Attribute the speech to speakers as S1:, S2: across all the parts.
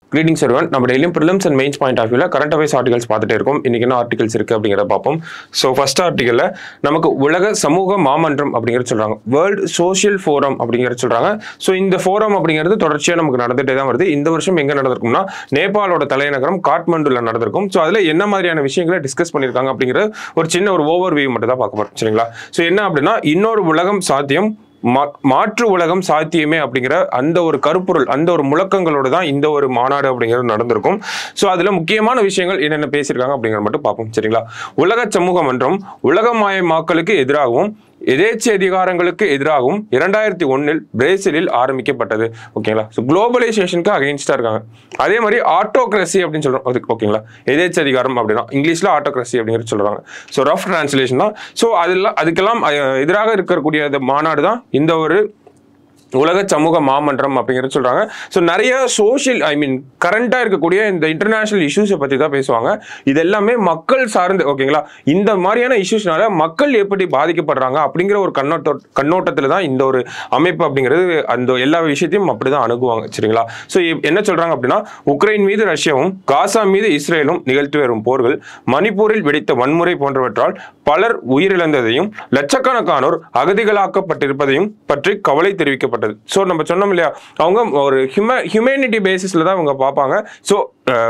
S1: Greetings everyone. நம்ம டெய்லியும் prelims and mains point of view current affairs articles பார்த்துட்டே இருக்கோம். இன்னைக்கு என்ன articles இருக்கு அப்படிங்கறத பாப்போம். So first article நமக்கு உலக சமூக மாமன்றம் அப்படிங்கறது சொல்றாங்க. World Social Forum அப்படிங்கறது சொல்றாங்க. So இந்த forum அப்படிங்கிறது தொடர்ச்சியா நமக்கு நடந்துட்டே தான் வருது. இந்த வருஷம் எங்க நடந்துருக்கும்னா நேபாளோட தலைநகரம் காட்மாண்டுல நடந்துருக்கும். So அதுல என்ன மாதிரியான விஷயங்களை டிஸ்கஸ் பண்ணிருக்காங்க அப்படிங்கற ஒரு சின்ன ஒரு ஓவர்வியூ மட்டும் தான் பார்க்க போறோம். சரிங்களா? So என்ன அப்படினா இன்னொரு உலகம் சாத்தியம் மாற்று உலகம் சாத்தியமே அப்படிங்கிற அந்த ஒரு கருப்பொருள் அந்த ஒரு முழக்கங்களோட தான் இந்த ஒரு மாநாடு அப்படிங்கிறது நடந்திருக்கும். ஸோ அதுல முக்கியமான விஷயங்கள் என்னென்ன பேசியிருக்காங்க அப்படிங்கிற மட்டும் பார்ப்போம். சரிங்களா? உலக சமூக மன்றம் உலகமயமாக்கலுக்கு எதிராகவும் எதேச்சை அதிகாரங்களுக்கு எதிராகவும் 2001 பிரேசிலில் ஆரம்பிக்கப்பட்டது. ஓகேங்களா? ஸோ குளோபலைசேஷனுக்கு அகைன்ஸ்டா இருக்காங்க. அதே மாதிரி ஆட்டோக்ரஸி அப்படின்னு சொல்றோம். அதுக்கு ஓகேங்களா? எதேச்சை அதிகாரம் அப்படின்னா இங்கிலீஷ்ல ஆட்டோக்ரஸி அப்படிங்கிறது சொல்றாங்க. ஸோ ரஃப் டிரான்ஸ்லேஷன் தான். ஸோ அதுக்கெல்லாம் எதிராக இருக்கக்கூடிய மாநாடு தான் இந்த ஒரு உலக சமூக மாமன்றம் அப்படிங்கிறது சொல்றாங்க. ஸோ நிறைய சோஷியல் கரண்டா இருக்கக்கூடிய இந்த இன்டர்நேஷனல் இஷ்யூஸை பத்தி தான் பேசுவாங்க. இது எல்லாமே மக்கள் சார்ந்து ஓகேங்களா? இந்த மாதிரியான இஷ்யூஸ்னால மக்கள் எப்படி பாதிக்கப்படுறாங்க அப்படிங்கிற ஒரு கண்ணோட்டத்தில் தான் இந்த ஒரு அமைப்பு அப்படிங்கிறது அந்த எல்லா விஷயத்தையும் அப்படிதான் அணுகுவாங்க. சரிங்களா? ஸோ என்ன சொல்றாங்க அப்படின்னா உக்ரைன் மீது ரஷ்யாவும் காசா மீது இஸ்ரேலும் நிகழ்த்தி வரும் போர்கள் மணிப்பூரில் வெடித்த வன்முறை போன்றவற்றால் பலர் உயிரிழந்ததையும் லட்சக்கணக்கானோர் அகதிகளாக்கப்பட்டிருப்பதையும் பற்றி கவலை தெரிவிக்கப்பட்டது. சோ நம்ம சொன்னோம் இல்லையா, அவங்க ஒரு ஹியூமனிட்டி பேசிஸ்ல தான் அவங்க பார்ப்பாங்க. சோ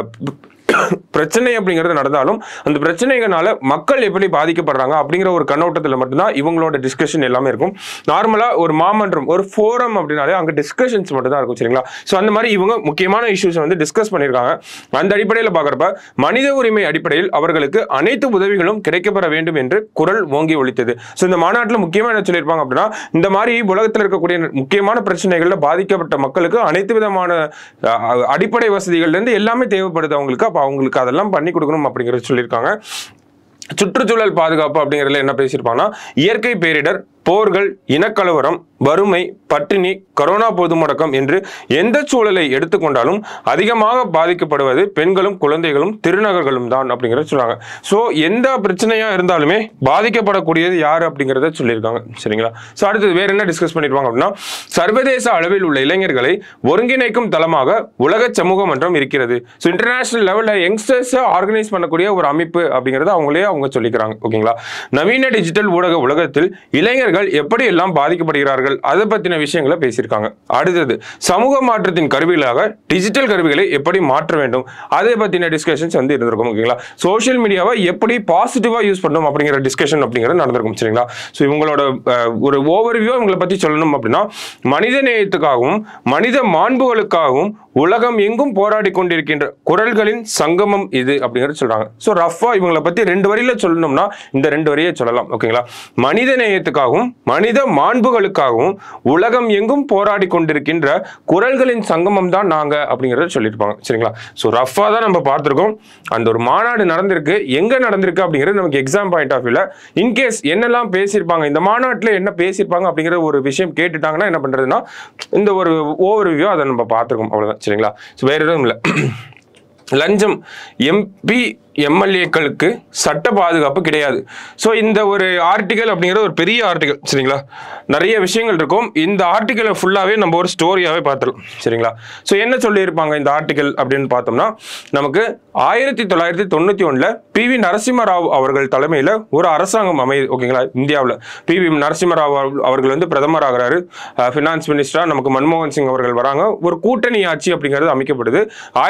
S1: பிரச்சனை அப்படிங்கிறது நடந்தாலும் அந்த பிரச்சனைகளால மக்கள் எப்படி பாதிக்கப்படுறாங்க அப்படிங்கிற ஒரு கண்ணோட்டத்தில் மட்டும்தான் இவங்களோட டிஸ்கஷன் எல்லாமே இருக்கும். நார்மலா ஒரு மாமன்றம் ஒரு ஃபோரம் அப்படின்னாலே அங்க டிஸ்கஷன்ஸ் மட்டும் தான் இருக்கும். சரிங்களா? ஸோ அந்த மாதிரி இவங்க முக்கியமான இஷ்யூஸ் வந்து டிஸ்கஸ் பண்ணியிருக்காங்க. அந்த அடிப்படையில் பார்க்குறப்ப மனித உரிமை அடிப்படையில் அவர்களுக்கு அனைத்து உதவிகளும் கிடைக்கப்பெற வேண்டும் என்று குரல் ஓங்கி ஒலித்தது. ஸோ இந்த மாநாட்டில் முக்கியமாக என்ன சொல்லியிருப்பாங்க அப்படின்னா இந்த மாதிரி உலகத்தில் இருக்கக்கூடிய முக்கியமான பிரச்சனைகள்ல பாதிக்கப்பட்ட மக்களுக்கு அனைத்து விதமான அடிப்படை வசதிகள்ல இருந்து எல்லாமே தேவைப்படுது அவங்களுக்கு. அவங்களுக்கு அதெல்லாம் பண்ணி கொடுக்கணும் அப்படிங்கறது சொல்லியிருக்காங்க. சுற்றுச்சூழல் பாதுகாப்பு அப்படிங்கிறதுல என்ன பேசியிருப்பாங்கன்னா இயற்கை பேரிடர், போர்கள், இனக்கலவரம், வறுமை, பட்டினி, கொரோனா பொது முடக்கம் என்று எந்த சூழலை எடுத்துக்கொண்டாலும் அதிகமாக பாதிக்கப்படுவது பெண்களும் குழந்தைகளும் திருநகர்களும் தான் அப்படிங்கிறத சொல்றாங்க. ஸோ எந்த பிரச்சனையா இருந்தாலுமே பாதிக்கப்படக்கூடியது யாரு அப்படிங்கிறத சொல்லியிருக்காங்க. சரிங்களா? ஸோ அடுத்தது வேற என்ன டிஸ்கஸ் பண்ணிருப்பாங்க அப்படின்னா சர்வதேச அளவில் உள்ள இளைஞர்களை ஒருங்கிணைக்கும் தளமாக உலக சமூக மன்றம் இருக்கிறது. ஸோ இன்டர்நேஷனல் லெவலில் யங்ஸ்டர்ஸ் ஆர்கனைஸ் பண்ணக்கூடிய ஒரு அமைப்பு அப்படிங்கிறது அவங்களே அவங்க சொல்லிக்கிறாங்க. ஓகேங்களா? நவீன டிஜிட்டல் ஊடக உலகத்தில் இளைஞர்கள் எப்படி எல்லாம் பாதிக்கப்படுகிறார்கள் அதை பத்தின விஷயங்களை பேசியிருக்காங்க. அடுத்தது சமூக மாற்றத்தின் கருவிகளாக டிஜிட்டல் கருவிகளை எப்படி மாற்ற வேண்டும் அதை பத்தின டிஸ்கஷன்ஸ் வந்து இருந்திருக்கும். ஓகேங்களா? சோஷியல் மீடியாவை எப்படி பாசிட்டிவா யூஸ் பண்ணணும் அப்படிங்கிற டிஸ்கஷன் அப்படிங்கிறது நடந்திருக்கும். சரிங்களா? ஸோ இவங்களோட ஒரு ஓவர்வியூ இவங்களை பத்தி சொல்லணும் அப்படின்னா மனித நேயத்துக்காகவும் மனித மாண்புகளுக்காகவும் உலகம் எங்கும் போராடி கொண்டிருக்கின்ற குரல்களின் சங்கமம் இது அப்படிங்கிறது சொல்றாங்க. ஸோ ரஃபா இவங்களை பத்தி 2 வரியில சொல்லணும்னா இந்த 2 வரியை சொல்லலாம். ஓகேங்களா? மனித நேயத்துக்காகவும் மனித மாண்புகளுக்காகவும் உலகம் எங்கும் போராடி கொண்டிருக்கின்ற குரல்களின் சங்கமம் தான் நாங்க அப்படிங்கிறத சொல்லியிருப்பாங்க. சரிங்களா? ஸோ ரஃபா தான் நம்ம பார்த்துருக்கோம். அந்த ஒரு மாநாடு நடந்திருக்கு, எங்க நடந்திருக்கு அப்படிங்கிறது நமக்கு எக்ஸாம் பாயிண்ட் ஆஃப் வியூல இன்கேஸ் என்னெல்லாம் பேசியிருப்பாங்க இந்த மாநாட்டில் என்ன பேசியிருப்பாங்க அப்படிங்கிற ஒரு விஷயம் கேட்டுட்டாங்கன்னா என்ன பண்றதுன்னா இந்த ஒரு ஓவர்வியூ அதை நம்ம பார்த்துருக்கோம். அவ்வளவுதான். சரிங்களா? வேற எதுவும் இல்லை. லஞ்சம் எம்பி எம்எல்ஏக்களுக்கு சட்ட பாதுகாப்பு கிடையாது. ஸோ இந்த ஒரு ஆர்டிகல் அப்படிங்கிற ஒரு பெரிய ஆர்டிகல். சரிங்களா? நிறைய விஷயங்கள் இருக்கும். இந்த ஆர்டிகலை ஃபுல்லாகவே நம்ம ஒரு ஸ்டோரியாகவே பார்த்துடலாம். சரிங்களா? ஸோ என்ன சொல்லியிருப்பாங்க இந்த ஆர்டிகல் அப்படின்னு பார்த்தோம்னா நமக்கு 1991 PV நரசிம்மராவ் அவர்கள் தலைமையில் ஒரு அரசாங்கம் அமையுது. ஓகேங்களா? இந்தியாவில் PV நரசிம்மராவ் அவர்கள் வந்து பிரதமர் ஆகிறாரு. ஃபினான்ஸ் மினிஸ்டரா நமக்கு மன்மோகன் சிங் அவர்கள் வராங்க. ஒரு கூட்டணி ஆட்சி அப்படிங்கிறது அமைக்கப்படுது.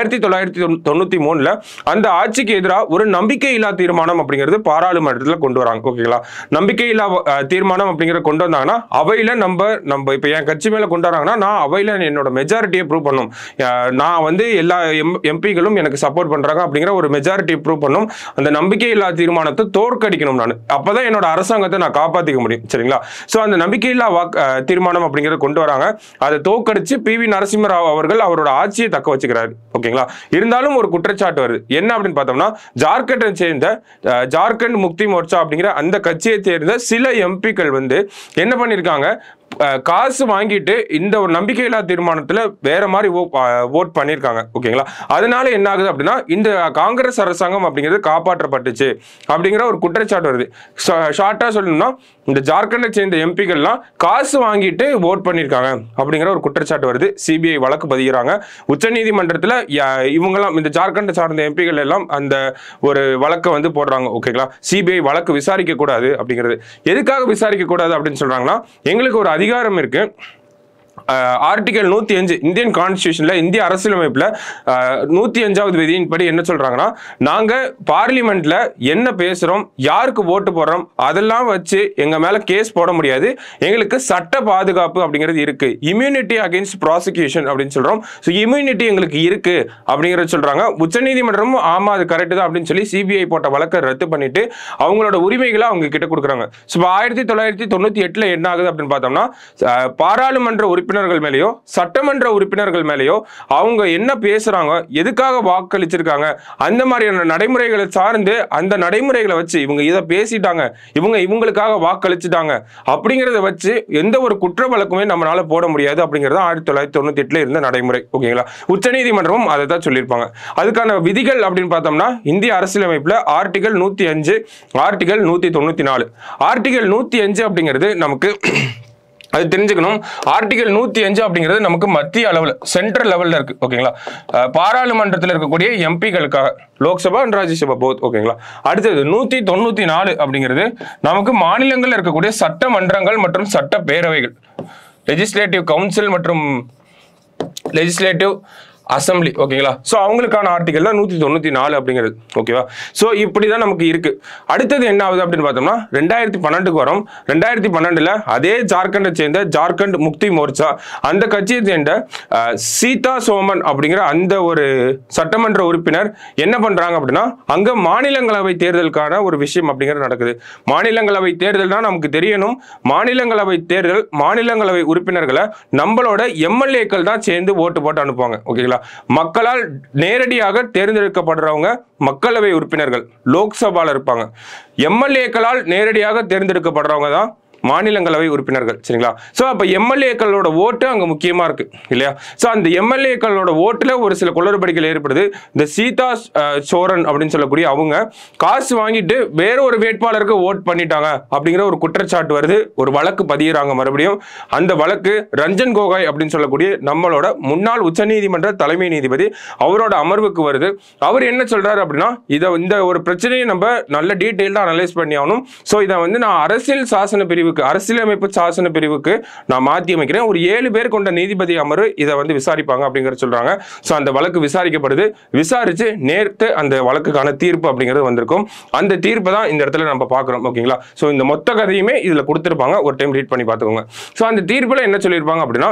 S1: 1993 அந்த ஆட்சிக்கு எதிராக ஒரு நம்பிக்கையில்லா தீர்மானம் அப்படிங்கிறது பாராளுமன்றத்தில் கொண்டு வராங்க. ஓகேங்களா? நம்பிக்கையில்லா தீர்மானம் அப்படிங்கிற கொண்டு வந்தாங்கன்னா அவையில நம்ம இப்ப என் கட்சி மேல கொண்டு வராங்கன்னா நான் அவையில என்னோட மெஜாரிட்டியை ப்ரூவ் பண்ணும். நான் வந்து எல்லா எம்பிகளும் எனக்கு சப்போர்ட் பண்றாங்க அப்படிங்கிற ஒரு மெஜாரிட்டியை ப்ரூவ் பண்ணும். அந்த நம்பிக்கையில்லா தீர்மானத்தை தோற்கடிக்கணும். நான் அப்பதான் என்னோட அரசாங்கத்தை நான் காப்பாத்திக்க முடியும். சரிங்களா? சோ அந்த நம்பிக்கையில்லா தீர்மானம் அப்படிங்கிறத கொண்டு வராங்க. அதை தோற்கடிச்சு PV நரசிம்மராவ் அவர்கள் அவரோட ஆட்சியை தக்க வச்சுக்கிறாரு. ஓகேங்களா? இருந்தாலும் ஒரு குற்றச்சாட்டு வருது. என்ன அப்படின்னு பார்த்தோம்னா ஜார்க்கண்டை சேர்ந்த ஜார்க்கண்ட் முக்தி மோர்ச்சா அப்படிங்கிற அந்த கட்சியை சேர்ந்த சில எம்பிக்கள் வந்து என்ன பண்ணிருக்காங்க காசு வாங்கிட்டு இந்த ஒரு நம்பிக்கையில்லா தீர்மானத்துல வேற மாதிரி ஓட் பண்ணியிருக்காங்க. ஓகேங்களா? அதனால என்ன ஆகுது அப்படின்னா இந்த காங்கிரஸ் அரசாங்கம் அப்படிங்கிறது காப்பாற்றப்பட்டுச்சு அப்படிங்கிற ஒரு குற்றச்சாட்டு வருது. ஷார்ட்டா சொல்லணும்னா இந்த ஜார்க்கண்டை சேர்ந்த எம்பிகள்லாம் காசு வாங்கிட்டு ஓட் பண்ணியிருக்காங்க அப்படிங்கிற ஒரு குற்றச்சாட்டு வருது. சிபிஐ வழக்கு பதிகிறாங்க. உச்சநீதிமன்றத்தில் இவங்கெல்லாம் இந்த ஜார்க்கண்டை சார்ந்த எம்பிகள் எல்லாம் அந்த ஒரு வழக்கை வந்து போடுறாங்க. ஓகேங்களா? சிபிஐ வழக்கு விசாரிக்க கூடாது அப்படிங்கிறது. எதுக்காக விசாரிக்க கூடாது அப்படின்னு சொல்றாங்கன்னா, எங்களுக்கு ஒரு அதிகாரம் இருக்கு. ஆர்டிகல் 105 இந்தியன் கான்ஸ்டிடியூஷன்ல, இந்திய அரசியலமைப்புல 105வது விதியின்படி என்ன சொல்றாங்கன்னா, நாங்க பார்லிமெண்ட்ல என்ன பேசுறோம், யாருக்கு ஓட்டு போடுறோம், அதெல்லாம் வச்சு எங்க மேல கேஸ் போட முடியாது. எங்களுக்கு சட்ட பாதுகாப்பு அப்படிங்கிறது இருக்கு. இம்யூனிட்டி அகைன்ஸ்ட் ப்ராசிக்யூஷன் அப்படின்னு சொல்றோம். ஸோ இம்யூனிட்டி எங்களுக்கு இருக்கு அப்படிங்கிறத சொல்றாங்க. உச்சநீதிமன்றமும் ஆமா அது கரெக்ட் தான் அப்படின்னு சொல்லி சிபிஐ போட்ட வழக்கை ரத்து பண்ணிட்டு அவங்களோட உரிமைகளை அவங்க கிட்ட கொடுக்குறாங்க. ஸோ 1998 என்ன ஆகுது அப்படின்னு பார்த்தோம்னா, பாராளுமன்ற உறுப்பினர்கள் மேலேயோ சட்டமன்ற உறுப்பினர்கள் மேலேயோ அவங்க என்ன பேசுறாங்க, எதுக்காக வாக்களிச்சிருக்காங்க, அந்த மாதிரியான நடைமுறைகளை சார்ந்து அந்த நடைமுறைகளை வச்சு இவங்க இதை பேசிட்டாங்க, இவங்களுக்காக வாக்களிச்சுட்டாங்க அப்படிங்கிறத வச்சு எந்த ஒரு குற்ற வழக்குமே நம்மளால போட முடியாது அப்படிங்கிறது 1998 இருந்த நடைமுறை. ஓகேங்களா? உச்சநீதிமன்றமும் அதை தான் சொல்லியிருப்பாங்க. அதுக்கான விதிகள் அப்படின்னு பார்த்தோம்னா, இந்திய அரசியலமைப்புல ஆர்டிகல் 105, ஆர்டிகல் 194. ஆர்டிகல் 105 அப்படிங்கிறது நமக்கு அது தெரிஞ்சுக்கணும். ஆர்டிகல் 105 அப்படிங்கிறது நமக்கு மத்திய அளவில் சென்ட்ரல் லெவல்ல இருக்கு. ஓகேங்களா? பாராளுமன்றத்தில் இருக்கக்கூடிய எம்பிகளுக்காக, லோக்சபா அண்ட் ராஜ்யசபா போத். ஓகேங்களா? அடுத்தது 194 அப்படிங்கிறது நமக்கு மாநிலங்கள் இருக்கக்கூடிய சட்டமன்றங்கள் மற்றும் சட்ட பேரவைகள், லெஜிஸ்லேட்டிவ் கவுன்சில் மற்றும் லெஜிஸ்லேட்டிவ் அசம்பிளி. ஓகேங்களா? ஸோ அவங்களுக்கான ஆர்டிகல் தான் 194 அப்படிங்கிறது. ஓகேவா? ஸோ இப்படிதான் நமக்கு இருக்கு. அடுத்தது என்ன ஆகுது அப்படின்னு பார்த்தோம்னா, 2012க்கு வரும். 2012ல் அதே ஜார்க்கண்டை சேர்ந்த ஜார்க்கண்ட் முக்தி மோர்ச்சா அந்த கட்சியை சேர்ந்த சீதா சோமன் அப்படிங்கிற அந்த ஒரு சட்டமன்ற உறுப்பினர் என்ன பண்றாங்க அப்படின்னா, அங்க மாநிலங்களவை தேர்தலுக்கான ஒரு விஷயம் அப்படிங்கிறது நடக்குது. மாநிலங்களவை தேர்தல்னா நமக்கு தெரியணும், மாநிலங்களவை தேர்தல் மாநிலங்களவை உறுப்பினர்களை நம்மளோட எம்எல்ஏக்கள் தான் சேர்ந்து ஓட்டு போட்டு அனுப்புவாங்க. ஓகேங்களா? மக்களால் நேரடியாக தேர்ந்தெடுக்கப்படுறவங்க மக்களவை உறுப்பினர்கள் லோக்சபால இருப்பாங்க. எம்எல்ஏக்களால் நேரடியாக தேர்ந்தெடுக்கப்படுறவங்க தான் மாநிலங்களவை உறுப்பினர்கள். சரிங்களா? ஸோ அப்போ எம்எல்ஏக்களோட ஓட்டு அங்கே முக்கியமா இருக்கு இல்லையா? ஸோ அந்த எம்எல்ஏக்களோட ஓட்டுல ஒரு சில குளறுபடிகள் ஏற்படுது. இந்த சீதா சோரன் அப்படின்னு சொல்லக்கூடிய அவங்க காசு வாங்கிட்டு வேற ஒரு வேட்பாளருக்கு ஓட் பண்ணிட்டாங்க அப்படிங்கிற ஒரு குற்றச்சாட்டு வருது. ஒரு வழக்கு பதிகிறாங்க. மறுபடியும் அந்த வழக்கு ரஞ்சன் கோகாய் அப்படின்னு சொல்லக்கூடிய நம்மளோட முன்னாள் உச்சநீதிமன்ற தலைமை நீதிபதி அவரோட அமர்வுக்கு வருது. அவர் என்ன சொல்றாரு அப்படின்னா, இந்த ஒரு பிரச்சனையை நம்ம நல்ல டீட்டெயில்டா அனலைஸ் பண்ணி ஆகணும். ஸோ இதை வந்து நான் அரசியல் சாசன பிரிவு, அரசியலமைப்பு சாசன பிரிவுக்கு நான் மாற்றி அமைக்கிறேன். ஒரு 7 பேர் கொண்ட நீதிபதி அமர்வு இதை வந்து விசாரிப்பாங்க அப்படிங்கிறத சொல்றாங்க. ஸோ அந்த வழக்கு விசாரிக்கப்படுது. விசாரிச்சு நேர்த்து அந்த வழக்குக்கான தீர்ப்பு அப்படிங்கிறது வந்திருக்கும். அந்த தீர்ப்பை தான் இந்த இடத்துல நம்ம பார்க்குறோம். ஓகேங்களா? ஸோ இந்த மொத்த கதையுமே இதில் கொடுத்துருப்பாங்க. ஒரு டைம் ரீட் பண்ணி பார்த்துக்கோங்க. ஸோ அந்த தீர்ப்பில் என்ன சொல்லியிருப்பாங்க அப்படின்னா,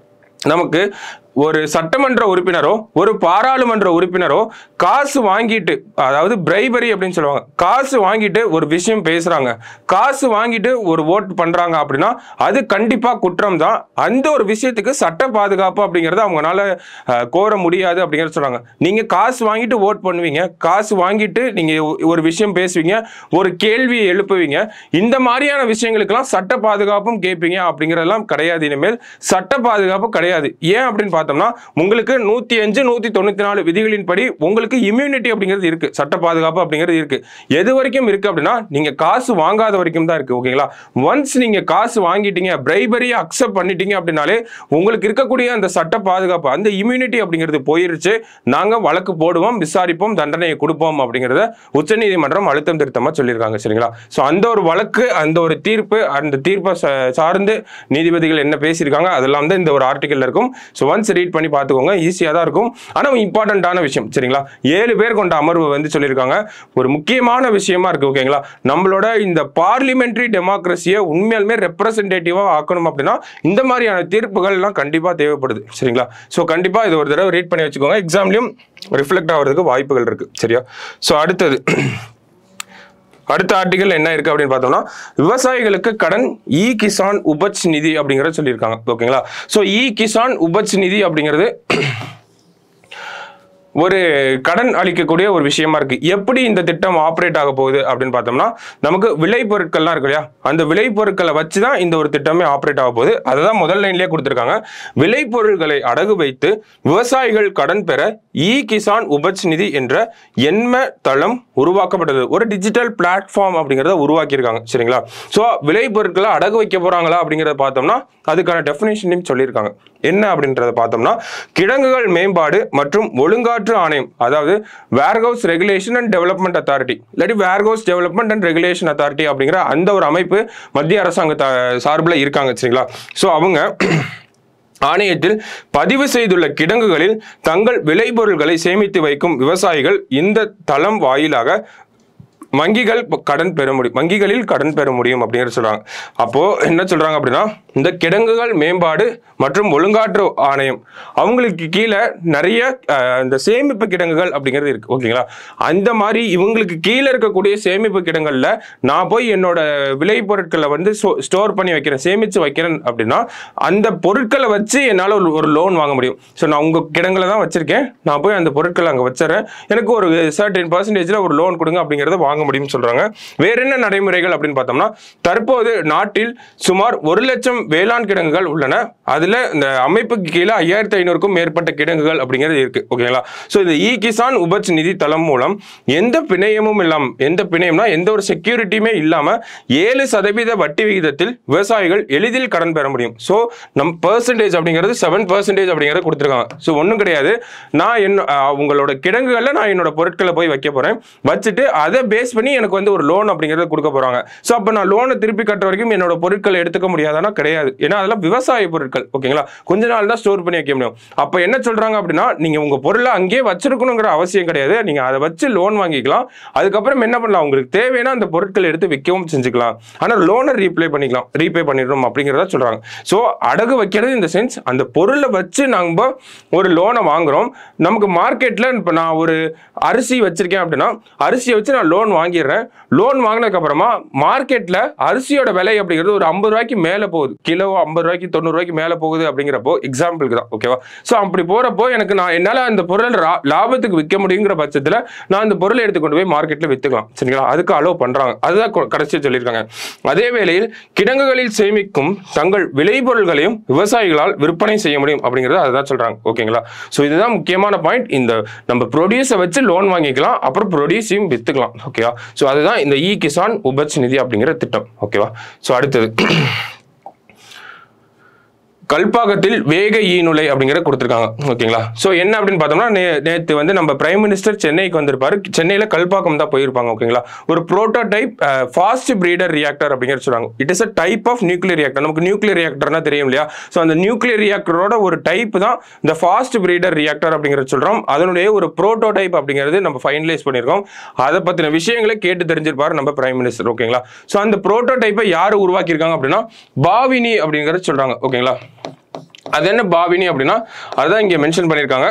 S1: நமக்கு ஒரு சட்டமன்ற உறுப்பினரோ ஒரு பாராளுமன்ற உறுப்பினரோ காசு வாங்கிட்டு, அதாவது பிரைபரி அப்படின்னு சொல்லுவாங்க, காசு வாங்கிட்டு ஒரு விஷயம் பேசுறாங்க, காசு வாங்கிட்டு ஒரு ஓட் பண்றாங்க அப்படின்னா அது கண்டிப்பா குற்றம் தான். அந்த ஒரு விஷயத்துக்கு சட்ட பாதுகாப்பு அப்படிங்கறத அவங்களால கோர முடியாது அப்படிங்கறத சொல்றாங்க. நீங்க காசு வாங்கிட்டு ஓட் பண்ணுவீங்க, காசு வாங்கிட்டு நீங்க ஒரு விஷயம் பேசுவீங்க, ஒரு கேள்வியை எழுப்புவீங்க, இந்த மாதிரியான விஷயங்களுக்கெல்லாம் சட்ட பாதுகாப்பும் கேட்பீங்க அப்படிங்கறதெல்லாம் கிடையாது. இனிமேல் சட்ட பாதுகாப்பு கிடையாது. ஏன் அப்படின்னு பார்த்தோம்னா, உங்களுக்கு 105, 194 விதிகளின் படி உங்களுக்கு இம்யூனிட்டி அப்படிங்கிறது இருக்கு, சட்ட பாதுகாப்பு அப்படிங்கிறது இருக்கு. எது வரைக்கும் இருக்கு அப்படின்னா, நீங்க காசு வாங்காத வரைக்கும் தான் இருக்கு. ஓகேங்களா? ஒன்ஸ் நீங்க காசு வாங்கிட்டீங்க, பிரைபரியை அக்செப்ட் பண்ணிட்டீங்க அப்படின்னாலே உங்களுக்கு இருக்கக்கூடிய அந்த சட்ட பாதுகாப்பு, அந்த இம்யூனிட்டி அப்படிங்கிறது போயிருச்சு. நாங்க வழக்கு போடுவோம், விசாரிப்போம், தண்டனையை கொடுப்போம் அப்படிங்கிறத உச்சநீதிமன்றம் அழுத்தம் திருத்தமா சொல்லியிருக்காங்க. சரிங்களா? ஸோ அந்த ஒரு வழக்கு, அந்த ஒரு தீர்ப்பு, அந்த தீர்ப்பை சார்ந்து நீதிபதிகள் என்ன பேசியிருக்காங்க அதெல்லாம் தான் இந்த ஒரு ஆர்டிக்கல்ல இருக்கும். ஸோ ஒன்ஸ் ரீட் பண்ணி பார்த்துக்கோங்க. ஈஸியாக தான் இருக்கும். ஆனால் இம்பார்ட்டண்ட்டான விஷயம். சரிங்களா? 7 பேர் கொண்ட அமர்வு வந்து சொல்லியிருக்காங்க. ஒரு முக்கியமான விஷயமா இருக்கு. ஓகேங்களா? நம்மளோட இந்த பார்லிமெண்டரி டெமோக்ரஸியை உண்மையாலுமே ரெப்ரசன்டேட்டிவா ஆக்கணும் அப்படின்னா இந்த மாதிரியான தீர்ப்புகள் எல்லாம் கண்டிப்பா தேவைப்படுது. சரிங்களா? ஸோ கண்டிப்பா இது ஒரு தடவை ரீட் பண்ணி வச்சுக்கோங்க. எக்ஸாம்லயும் ரிஃப்ளெக்ட் ஆகிறதுக்கு வாய்ப்புகள் இருக்கு. சரியா? ஸோ அடுத்த ஆர்டிகல் என்ன இருக்கு அப்படின்னு பார்த்தோம்னா, விவசாயிகளுக்கு கடன் இ கிசான் உபஜ் நிதி அப்படிங்கறத சொல்லியிருக்காங்க. ஓகேங்களா? ஸோ இ கிசான் உபஜ் நிதி அப்படிங்கிறது ஒரு கடன் அளிக்கக்கூடிய ஒரு விஷயமா இருக்கு. எப்படி இந்த திட்டம் ஆப்ரேட் ஆக போகுது அப்படின்னு பார்த்தோம்னா, நமக்கு விளை பொருட்கள்லாம் இருக்கு இல்லையா, அந்த விளை பொருட்களை வச்சு தான் இந்த ஒரு திட்டமே ஆப்ரேட் ஆக போகுது. அதுதான் முதல் லைன்லேயே கொடுத்துருக்காங்க. விளை பொருட்களை அடகு வைத்து விவசாயிகள் கடன் பெற இ கிசான் உபஜ் நிதி என்ற எண்ம தளம் உருவாக்கப்பட்டது. ஒரு டிஜிட்டல் பிளாட்ஃபார்ம் அப்படிங்கிறத உருவாக்கியிருக்காங்க. சரிங்களா? ஸோ விளை பொருட்களை அடகு வைக்க போறாங்களா அப்படிங்கிறத பார்த்தோம்னா அதுக்கான டெஃபினேஷனையும் சொல்லியிருக்காங்க. என்ன அப்படின்றத பார்த்தோம்னா, கிடங்குகள் மேம்பாடு மற்றும் ஒழுங்காற்று ஆணையம், அதாவது warehouse regulation and development authority, இல்லாட்டி warehouse development and regulation authority அப்படிங்கிற அந்த ஒரு அமைப்பு மத்திய அரசாங்க சார்பில் இருக்காங்க. சரிங்களா? ஸோ அவங்க ஆணையத்தில் பதிவு செய்துள்ள கிடங்குகளில் தங்கள் விளைபொருள்களை சேமித்து வைக்கும் விவசாயிகள் இந்த தளம் வாயிலாக வங்கிகளில் கடன் பெற முடியும் அப்படின்னு சொல்றாங்க. அப்போ என்ன சொல்றாங்க அப்படின்னா, இந்த கிடங்குகள் மேம்பாடு மற்றும் ஒழுங்காற்று ஆணையம் அவங்களுக்கு கீழே நிறைய இந்த சேமிப்பு கிடங்குகள் அப்படிங்கிறது இருக்கு. ஓகேங்களா? அந்த மாதிரி இவங்களுக்கு கீழே இருக்கக்கூடிய சேமிப்பு கிடங்குல நான் போய் என்னோட விளை பொருட்களை வந்து ஸ்டோர் பண்ணி வைக்கிறேன், சேமிச்சு வைக்கிறேன் அப்படின்னா அந்த பொருட்களை வச்சு என்னால் ஒரு லோன் வாங்க முடியும். ஸோ நான் உங்க கிடங்குல தான் வச்சிருக்கேன், நான் போய் அந்த பொருட்களை அங்கே வச்சுறேன், எனக்கு ஒரு சர்டன் பர்சன்டேஜ்ல ஒரு லோன் கொடுங்க அப்படிங்கிறத வாங்க முடியும் சொல்றாங்க. வேற என்ன நடைமுறைகள் அப்படின்னு பார்த்தோம்னா, தற்போது நாட்டில் சுமார் 1 லட்சம் வேளாண் கிடங்குகள் உள்ளன. அதுல இந்த அமைப்புக்கு கீழே 5500க்கும் மேற்பட்ட கிடங்குகள் அப்படிங்கிறது இருக்கு. ஓகேங்களா? ஸோ இந்த இ கிசான் உபஜ் நிதி தளம் மூலம் எந்த பிணையமும் இல்லாம, எந்த பிணையம்னா எந்த ஒரு செக்யூரிட்டியுமே இல்லாம 7% வட்டி விகிதத்தில் விவசாயிகள் எளிதில் கடன் பெற முடியும். ஸோ நம் பர்சன்டேஜ் அப்படிங்கிறது 7% அப்படிங்கிறத கொடுத்துருக்காங்க. ஸோ ஒன்றும் கிடையாது, நான் உங்களோட கிடங்குகளில் நான் என்னோட பொருட்களை போய் வைக்க போறேன், வச்சுட்டு அதை பேஸ் பண்ணி எனக்கு வந்து ஒரு லோன் அப்படிங்கிறத கொடுக்க போறாங்க. ஸோ அப்போ நான் லோனை திருப்பி கட்டுற வரைக்கும் என்னோட பொருட்களை எடுத்துக்க முடியாதானா? கிடையாது. ஏன்னா அதெல்லாம் விவசாய பொருட்கள். ஓகேங்களா? கொஞ்ச நாள் தான் ஸ்டோர் பண்ணி வைக்க முடியும். அப்போ என்ன சொல்றாங்க அப்படின்னா, நீங்க உங்க பொருளை அங்கேயே வச்சிருக்கணுங்கிற அவசியம் கிடையாது, நீங்க அதை வச்சு லோன் வாங்கிக்கலாம். அதுக்கப்புறம் என்ன பண்ணலாம், உங்களுக்கு தேவைன்னா அந்த பொருட்களை எடுத்து விற்கவும் செஞ்சுக்கலாம். ஆனால் லோனை ரீபே பண்ணிடணும் அப்படிங்கிறத சொல்றாங்க. ஸோ அடகு வைக்கிறது இந்த சென்ஸ், அந்த பொருளை வச்சு நம்ம ஒரு லோனை வாங்குறோம். நமக்கு மார்க்கெட்ல இப்போ நான் ஒரு அரிசி வச்சிருக்கேன் அப்படின்னா, அரிசியை வச்சு நான் லோன் வாங்கிடுறேன். லோன் வாங்கினதுக்கு அப்புறமா மார்க்கெட்ல அரிசியோட விலை அப்படிங்கிறது ஒரு 50 ரூபாய்க்கு மேல போகுது, கிலோ 50 ரூபாய்க்கு 90 ரூபாய்க்கு மேல போகுது அப்படிங்கிறப்போ எக்ஸாம்பிளுக்கு தான். ஓகேவா? ஸோ அப்படி போறப்போ எனக்கு என்னால அந்த பொருள் லாபத்துக்கு விற்க முடியுங்கிற பட்சத்தில் நான் அந்த பொருளை எடுத்துக்கொண்டு போய் மார்க்கெட்ல வித்துக்கலாம். சரிங்களா? அதுக்கு அலோவ் பண்றாங்க. அதுதான் கடைசியாக சொல்லியிருக்காங்க. அதே வேளையில் கிடங்குகளில் சேமிக்கும் தங்கள் விளைபொருள்களையும் விவசாயிகளால் விற்பனை செய்ய முடியும் அப்படிங்கிறது அதுதான் சொல்றாங்க. ஓகேங்களா? ஸோ இதுதான் முக்கியமான பாயிண்ட். இந்த நம்ம ப்ரொடியூஸை வச்சு லோன் வாங்கிக்கலாம், அப்புறம் ப்ரொடியூஸையும் வித்துக்கலாம். ஓகேவா? ஸோ அதுதான் இந்த இ கிசான் உபஜ் நிதி அப்படிங்கிற திட்டம். ஓகேவா? ஸோ அடுத்தது கல்பாக்கத்தில் வேக ஈநுலை அப்படிங்கிற கொடுத்துருக்காங்க. ஓகேங்களா? ஸோ என்ன அப்படின்னு பார்த்தோம்னா, நேற்று வந்து நம்ம பிரைம் மினிஸ்டர் சென்னைக்கு வந்திருப்பாரு. சென்னையில் கல்பாக்கம் தான் போயிருப்பாங்க. ஓகேங்களா? ஒரு புரோட்டோடைப் ஃபாஸ்ட் பிரீடர் ரியாக்டர் அப்படிங்கிற சொல்றாங்க. It is a type of nuclear reactor. நமக்கு நியூக்ளியர் ரியாக்டர்னா தெரியும் இல்லையா? ஸோ அந்த நியூக்ளியர் ரியாக்டரோட ஒரு டைப் தான் இந்த ஃபாஸ்ட் பிரீடர் ரியாக்டர் அப்படிங்கிறது சொல்றோம். அதனுடைய ஒரு புரோட்டோடைப் அப்படிங்கிறது நம்ம ஃபைனலைஸ் பண்ணியிருக்கோம். அதை பற்றின விஷயங்களை கேட்டு தெரிஞ்சிருப்பாரு நம்ம பிரைம் மினிஸ்டர். ஓகேங்களா? ஸோ அந்த புரோட்டோடைப்பை யார் உருவாக்கியிருக்காங்க அப்படின்னா பாவினி அப்படிங்கிறது சொல்றாங்க. ஓகேங்களா? அது என்ன பாவினி அப்படின்னா, அதுதான் இங்க மென்ஷன் பண்ணியிருக்காங்க.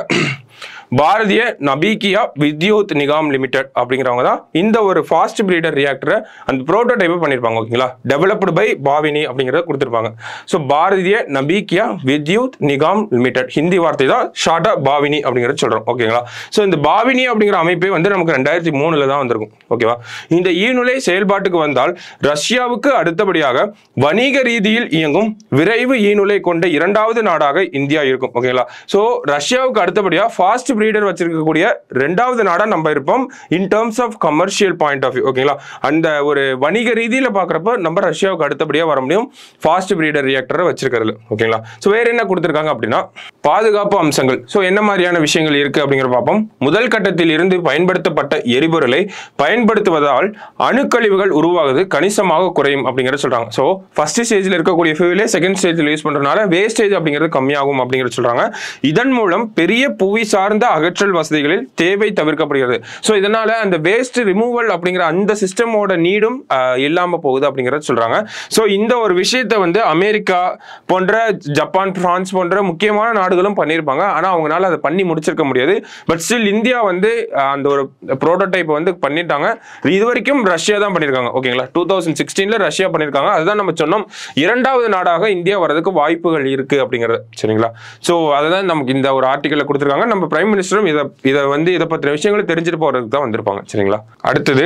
S1: பாரதிய நபிகியா வித்யுத் நிகாம் லிமிடெட் அப்படிங்கிறவங்க தான் இந்த ஒரு ஃபாஸ்ட் பிரீடர் ரியாக்டரை அந்த புரோட்டோடைப்பை பண்ணியிருப்பாங்க. ஓகேங்களா? டெவலப்டு பை பாவினி அப்படிங்கிறத கொடுத்துருப்பாங்க. ஸோ பாரதிய நபிகியா வித்யுத் நிகாம் லிமிடெட், ஹிந்தி வார்த்தை தான் ஷார்ட்டா பாவினி அப்படிங்கிறத சொல்றோம். ஓகேங்களா? ஸோ இந்த பாவினி அப்படிங்கிற அமைப்பே வந்து நமக்கு 2003 தான் வந்திருக்கும். ஓகேவா? இந்த ஈநுலை செயல்பாட்டுக்கு வந்தால் ரஷ்யாவுக்கு அடுத்தபடியாக வணிக ரீதியில் இயங்கும் விரைவு ஈநுலை கொண்ட 2வது நாடாக இந்தியா இருக்கும். ஓகேங்களா? ஸோ ரஷ்யாவுக்கு அடுத்தபடியாக ஃபாஸ்ட் பிரீடர் வச்சிருக்கக்கூடிய 2வது நாடா நம்ம இருப்போம் in terms of commercial point of view. ஓகேங்களா? அந்த ஒரு வணிக ரீதியில பாக்குறப்ப நம்ம ரஷ்யாவுக்கு அடுத்தபடியா வர முடியும் ஃபாஸ்ட் பிரீடர் ரியாக்டரை வச்சிருக்கிறது. ஓகேங்களா? ஸோ வேற என்ன கொடுத்திருக்காங்க அப்படின்னா பாதுகாப்பு அம்சங்கள். ஸோ என்ன மாதிரியான விஷயங்கள் இருக்கு அப்படிங்கிற பார்ப்போம். முதல் கட்டத்தில் இருந்து பயன்படுத்தப்பட்ட எரிபொருளை பயன்படுத்துவதால் அணுக்கழிவுகள் உருவாகுது கணிசமாக குறையும் அப்படிங்கிறத சொல்றாங்க. ஸோ ஃபர்ஸ்ட் ஸ்டேஜில் இருக்கக்கூடிய ஃபியூலே செகண்ட் ஸ்டேஜில் யூஸ் பண்றதுனால வேஸ்டேஜ் அப்படிங்கிறது கம்மியாகும் அப்படிங்கிறத சொல்றாங்க. இதன் மூலம் பெரிய புவி சார்ந்த அகற்றல் வசதிகளில் தேவை தவிர்க்கப்படுகிறது. ஸோ இதனால அந்த வேஸ்ட் ரிமூவல் அப்படிங்கிற அந்த சிஸ்டமோட நீடும் இல்லாம போகுது அப்படிங்கிறத சொல்றாங்க. ஸோ இந்த ஒரு விஷயத்தை வந்து அமெரிக்கா போன்ற ஜப்பான், பிரான்ஸ் போன்ற முக்கியமான நாடுகளும் பண்ணியிருப்பாங்க. ஆனால் அவங்களால அதை பண்ணி முடிச்சிருக்க முடியாது. பட் ஸ்டில் இந்தியா வந்து அந்த ஒரு புரோட்டோடைப் வந்து பண்ணிட்டாங்க. இது வரைக்கும் ரஷ்யா தான் பண்ணியிருக்காங்க. ஓகேங்களா? 2016 ரஷ்யா பண்ணியிருக்காங்க. அதுதான் நம்ம சொன்னோம் 2வது நாடாக இந்தியா வரதுக்கு வாய்ப்புகள் இருக்கு அப்படிங்கிறது. சரிங்களா? ஸோ அதுதான் நமக்கு இந்த ஒரு ஆர்டிக்கல்ல கொடுத்துருக்காங்க. நம்ம பிரைம் மினிஸ்டரும் இதை பற்றின விஷயங்களை தெரிஞ்சுட்டு போறதுக்கு தான் வந்திருப்பாங்க. சரிங்களா? அடுத்தது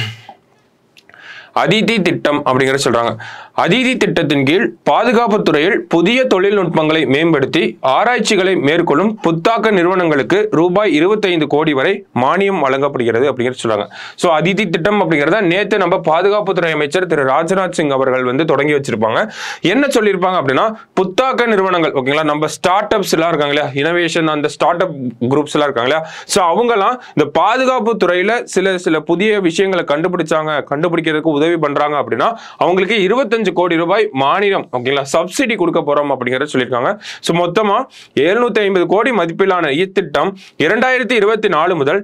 S1: அதிதி திட்டம் அப்படிங்கிற சொல்றாங்க. அதிதி திட்டத்தின் கீழ் பாதுகாப்பு துறையில் புதிய தொழில்நுட்பங்களை மேம்படுத்தி ஆராய்ச்சிகளை மேற்கொள்ளும் புத்தாக்க நிறுவனங்களுக்கு ரூபாய் 25 கோடி வரை மானியம் வழங்கப்படுகிறது அப்படிங்கிற சொல்றாங்க. ஸோ அதிதி திட்டம் அப்படிங்கிறத நேற்று நம்ம பாதுகாப்புத்துறை அமைச்சர் திரு ராஜ்நாத் சிங் அவர்கள் வந்து தொடங்கி வச்சிருப்பாங்க. என்ன சொல்லியிருப்பாங்க அப்படின்னா, புத்தாக்க நிறுவனங்கள், ஓகேங்களா, நம்ம ஸ்டார்ட் அப்ஸ் எல்லாம் இருக்காங்க இல்லையா, இனோவேஷன் அந்த ஸ்டார்ட் அப் குரூப்ஸ் எல்லாம் இருக்காங்க இல்லையா, ஸோ அவங்கலாம் இந்த பாதுகாப்பு துறையில சில புதிய விஷயங்களை கண்டுபிடிக்கிறதுக்கு உதவி பண்றாங்க அப்படின்னா அவங்களுக்கு 25 கோடி ரூபாய் மானியம், ஓகேங்களா, சப்சிடி கொடுக்க போறோம் அப்படிங்கறத சொல்லியிருக்காங்க. ஸோ மொத்தமா 750 கோடி மதிப்பிலான இத்திட்டம் 2024 முதல்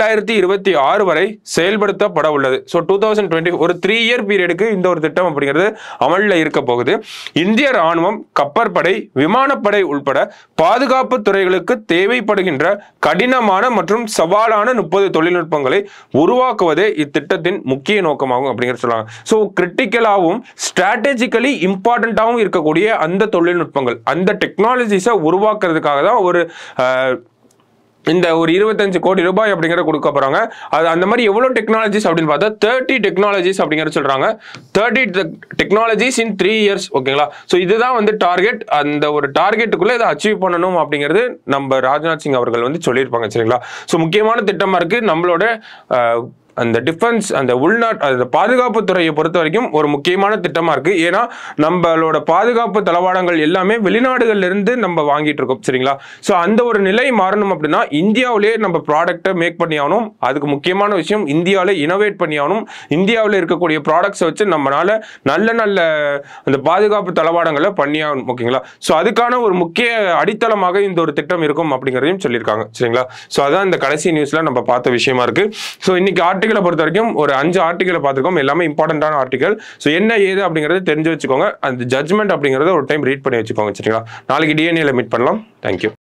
S1: 2026 வரை செயல்படுத்தப்பட உள்ளது. ஸோ 2020 ஒரு 3 இயர் பீரியடுக்கு இந்த ஒரு திட்டம் அப்படிங்கிறது அமல்ல இருக்க போகுது. இந்திய ராணுவம், கப்பற்படை, விமானப்படை உள்பட பாதுகாப்பு துறைகளுக்கு தேவைப்படுகின்ற கடினமான மற்றும் சவாலான 30 தொழில்நுட்பங்களை உருவாக்குவதே இத்திட்டத்தின் முக்கிய நோக்கமாகும் அப்படிங்கிற சொல்றாங்க. ஸோ கிரிட்டிக்கலாகவும் ஸ்ட்ராட்டஜிக்கலி இம்பார்ட்டன்டாகவும் இருக்கக்கூடிய அந்த தொழில்நுட்பங்கள், அந்த டெக்னாலஜிஸை உருவாக்குறதுக்காக தான் இந்த ஒரு 25 கோடி ரூபாய் அப்படிங்கிற கொடுக்க போறாங்க. அது அந்த மாதிரி எவ்வளவு டெக்னாலஜிஸ் அப்படின்னு பார்த்தா 30 டெக்னாலஜிஸ் அப்படிங்கிற சொல்றாங்க. 30 டெக்னாலஜிஸ் இன் 3 இயர்ஸ், ஓகேங்களா. ஸோ இதுதான் வந்து டார்கெட். அந்த ஒரு டார்கெட்டுக்குள்ள இதை அச்சீவ் பண்ணணும் அப்படிங்கிறது நம்ம ராஜ்நாத் சிங் அவர்கள் வந்து சொல்லியிருப்பாங்க. சரிங்களா? ஸோ முக்கியமான திட்டமா இருக்கு. நம்மளோட அந்த டிஃபென்ஸ், அந்த அந்த பாதுகாப்பு துறையை பொறுத்த வரைக்கும் ஒரு முக்கியமான திட்டமா இருக்கு. ஏன்னா நம்மளோட பாதுகாப்பு தளவாடங்கள் எல்லாமே வெளிநாடுகள்ல இருந்து நம்ம வாங்கிட்டு இருக்கோம். சரிங்களா? ஸோ அந்த ஒரு நிலை மாறணும் அப்படின்னா இந்தியாவிலேயே நம்ம ப்ராடக்டை மேக் பண்ணி ஆகணும். அதுக்கு முக்கியமான விஷயம் இந்தியாவிலே இனோவேட் பண்ணி ஆகணும். இந்தியாவில் இருக்கக்கூடிய ப்ராடக்ட்ஸை வச்சு நம்மளால நல்ல அந்த பாதுகாப்பு தளவாடங்களை பண்ணி ஆகணும், ஓகேங்களா. ஸோ அதுக்கான ஒரு முக்கிய அடித்தளமாக இந்த ஒரு திட்டம் இருக்கும் அப்படிங்கிறதையும் சொல்லியிருக்காங்க. சரிங்களா? ஸோ அதான் இந்த கடைசி நியூஸ்ல நம்ம பார்த்த விஷயமா இருக்கு. ஸோ இன்னைக்கு ஆர்டிகலை பொறுத்த வரைக்கும் ஒரு 5 ஆர்டிகலை பார்த்துருக்கோம். எல்லாமே இம்பார்ட்டன்டான ஆர்டிகல். ஸோ என்ன ஏது அப்படிங்கறத தெரிஞ்சு வச்சுக்கோங்க. அந்த ஜட்மெண்ட் அப்படிங்கறத ஒரு டைம் ரீட் பண்ணி வச்சுக்கோங்க. சரிங்களா? நாளைக்கு டிஎன்ஏல மீட் பண்ணலாம். தேங்க்யூ.